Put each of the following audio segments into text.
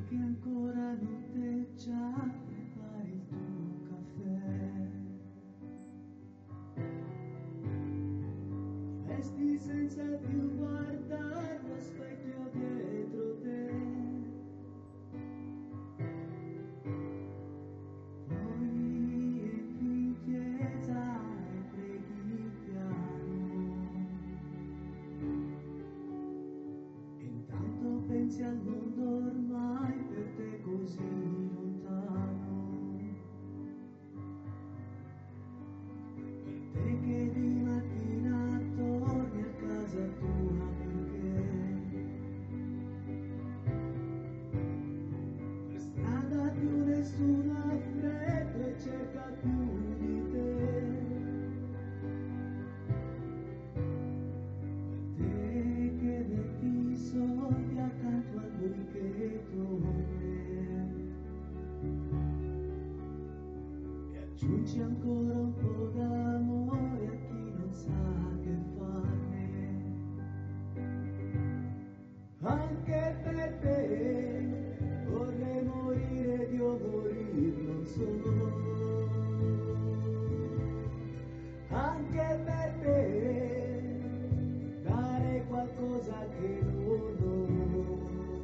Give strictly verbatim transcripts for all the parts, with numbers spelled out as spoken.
che ancora noteggia, prepari il tuo caffè. Ti vesti senza più guardare lo specchio dietro te. Poi entri in chiesa e preghi piano. E intanto pensi al mondo ormai per te così lontano. Per te che di mattina torni a casa tua perché per strada più nessuno ha freddo e cerca più di te. Per te che metti i soldi accanto al buichetto e aggiungi ancora un po' d'amore a chi non sa che farne. Anche per te vorrei morire di o morir, non so. Anche per te dare qualcosa che non ho.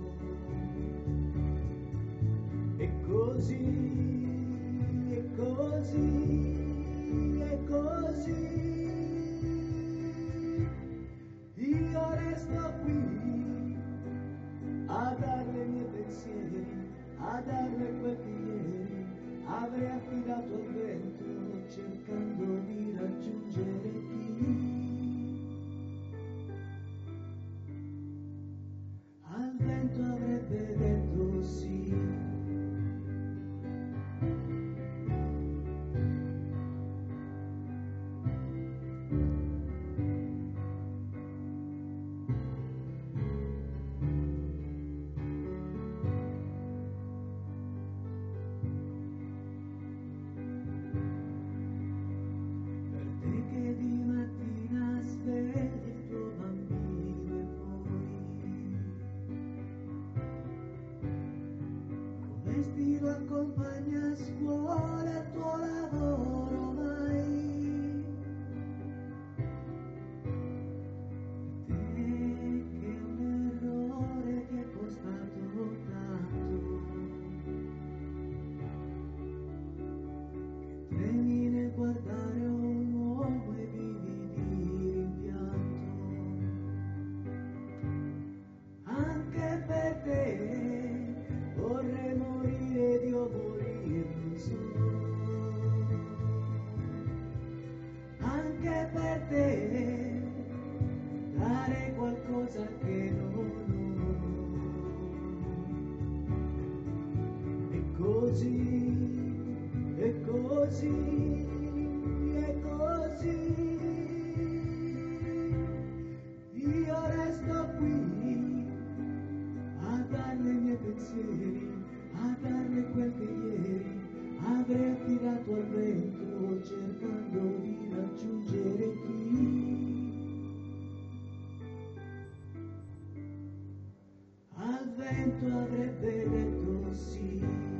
E così, e così, e così io resto qui a darle i miei pensieri, a darle quel che ieri avrei affidato al vento, cercando di raggiungere chi al vento avrebbe detto sì. Che di mattina svegli il tuo bambino e poi con vestito accompagna a scuola il tuo lavoro mai. Per te che un errore ti è costato tanto, che tremi nel guardare un uomo e vivi di rimpianto. Anche per te vorrei morire di o morir, non so. Anche per te dare qualcosa che non ho. E così, e così, e così io resto qui a darle i miei pensieri, a darle quel che ieri avrei affidato al vento, cercando di raggiungere chi al vento avrebbe detto sì.